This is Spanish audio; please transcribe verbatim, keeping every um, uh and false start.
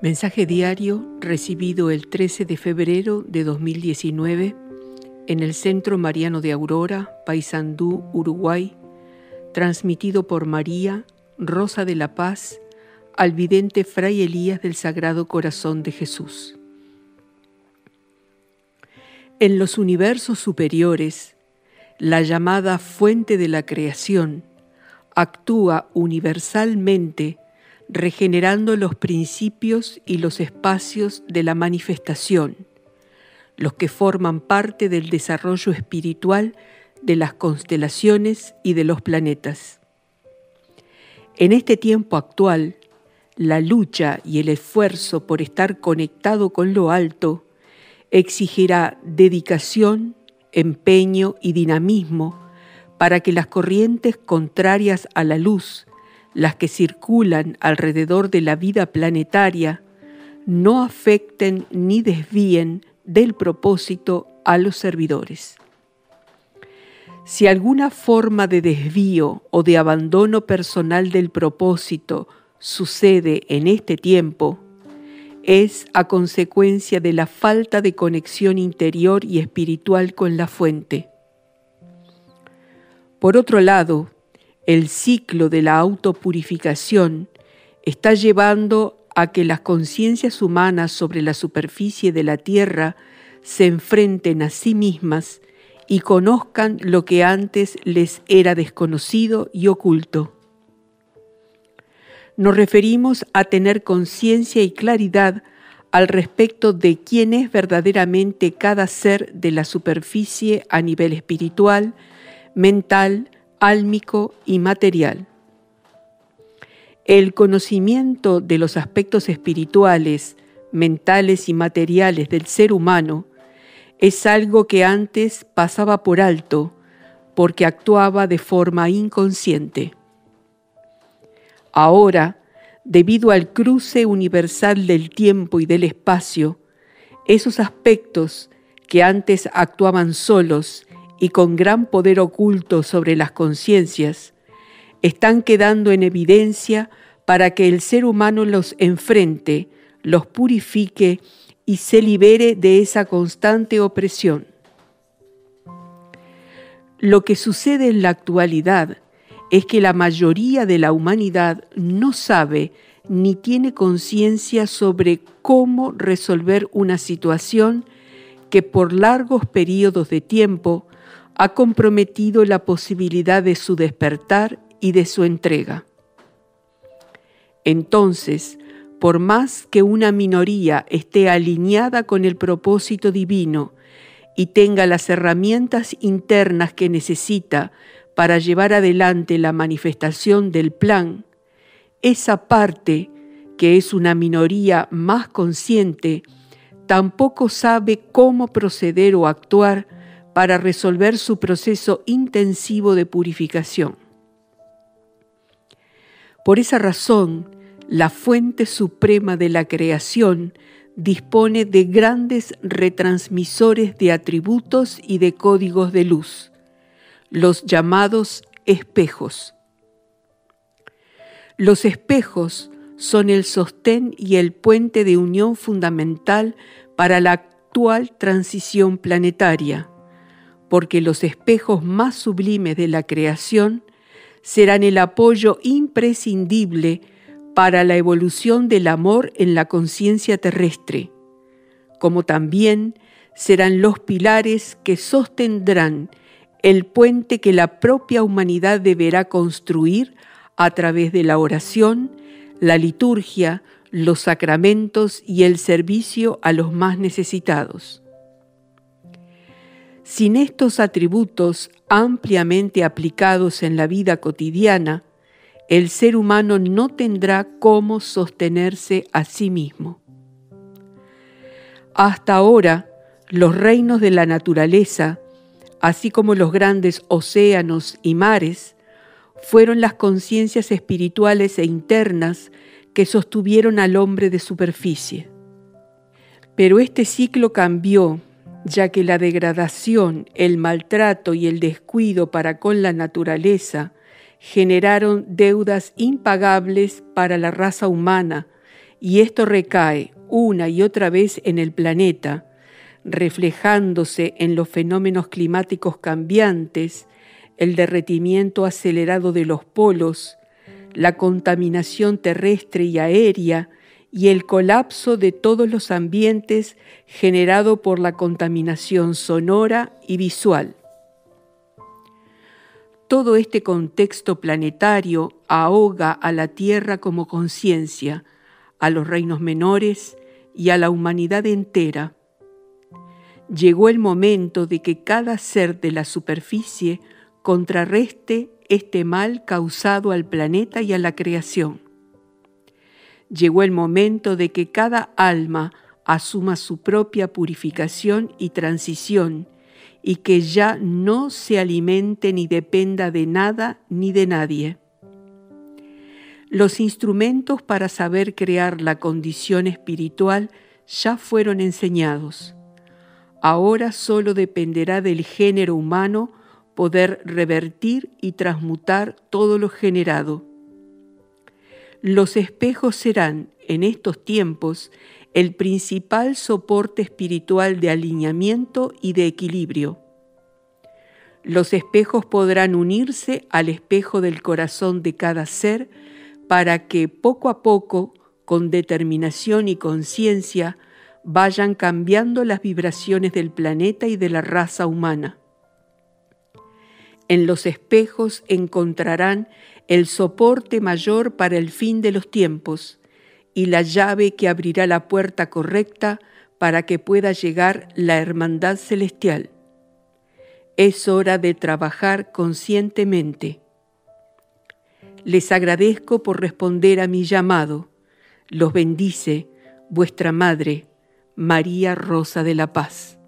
Mensaje diario recibido el trece de febrero de dos mil diecinueve en el Centro Mariano de Aurora, Paysandú, Uruguay, transmitido por María Rosa de la Paz al vidente Fray Elías del Sagrado Corazón de Jesús. En los universos superiores, la llamada fuente de la creación actúa universalmente regenerando los principios y los espacios de la manifestación, los que forman parte del desarrollo espiritual de las constelaciones y de los planetas. En este tiempo actual, la lucha y el esfuerzo por estar conectado con lo alto exigirá dedicación, empeño y dinamismo para que las corrientes contrarias a la luz, las que circulan alrededor de la vida planetaria, no afecten ni desvíen del propósito a los servidores. Si alguna forma de desvío o de abandono personal del propósito sucede en este tiempo, es a consecuencia de la falta de conexión interior y espiritual con la fuente. Por otro lado, el ciclo de la autopurificación está llevando a que las conciencias humanas sobre la superficie de la Tierra se enfrenten a sí mismas y conozcan lo que antes les era desconocido y oculto. Nos referimos a tener conciencia y claridad al respecto de quién es verdaderamente cada ser de la superficie a nivel espiritual, mental, álmico y material. El conocimiento de los aspectos espirituales, mentales y materiales del ser humano es algo que antes pasaba por alto porque actuaba de forma inconsciente. Ahora, debido al cruce universal del tiempo y del espacio, esos aspectos que antes actuaban solos y con gran poder oculto sobre las conciencias, están quedando en evidencia para que el ser humano los enfrente, los purifique y se libere de esa constante opresión. Lo que sucede en la actualidad es que la mayoría de la humanidad no sabe ni tiene conciencia sobre cómo resolver una situación que por largos periodos de tiempo ha comprometido la posibilidad de su despertar y de su entrega. Entonces, por más que una minoría esté alineada con el propósito divino y tenga las herramientas internas que necesita para llevar adelante la manifestación del plan, esa parte, que es una minoría más consciente, tampoco sabe cómo proceder o actuar para resolver su proceso intensivo de purificación. Por esa razón, la fuente suprema de la creación dispone de grandes retransmisores de atributos y de códigos de luz, los llamados espejos. Los espejos son el sostén y el puente de unión fundamental para la actual transición planetaria, porque los espejos más sublimes de la creación serán el apoyo imprescindible para la evolución del amor en la conciencia terrestre, como también serán los pilares que sostendrán el puente que la propia humanidad deberá construir a través de la oración, la liturgia, los sacramentos y el servicio a los más necesitados. Sin estos atributos ampliamente aplicados en la vida cotidiana, el ser humano no tendrá cómo sostenerse a sí mismo. Hasta ahora, los reinos de la naturaleza, así como los grandes océanos y mares, fueron las conciencias espirituales e internas que sostuvieron al hombre de superficie. Pero este ciclo cambió, ya que la degradación, el maltrato y el descuido para con la naturaleza generaron deudas impagables para la raza humana y esto recae una y otra vez en el planeta, reflejándose en los fenómenos climáticos cambiantes, el derretimiento acelerado de los polos, la contaminación terrestre y aérea y el colapso de todos los ambientes generado por la contaminación sonora y visual. Todo este contexto planetario ahoga a la Tierra como conciencia, a los reinos menores y a la humanidad entera. Llegó el momento de que cada ser de la superficie contrarreste este mal causado al planeta y a la creación. Llegó el momento de que cada alma asuma su propia purificación y transición y que ya no se alimente ni dependa de nada ni de nadie. Los instrumentos para saber crear la condición espiritual ya fueron enseñados. Ahora solo dependerá del género humano poder revertir y transmutar todo lo generado. Los espejos serán, en estos tiempos, el principal soporte espiritual de alineamiento y de equilibrio. Los espejos podrán unirse al espejo del corazón de cada ser para que poco a poco, con determinación y conciencia, vayan cambiando las vibraciones del planeta y de la raza humana. En los espejos encontrarán el soporte mayor para el fin de los tiempos y la llave que abrirá la puerta correcta para que pueda llegar la hermandad celestial. Es hora de trabajar conscientemente. Les agradezco por responder a mi llamado. Los bendice vuestra Madre, María Rosa de la Paz.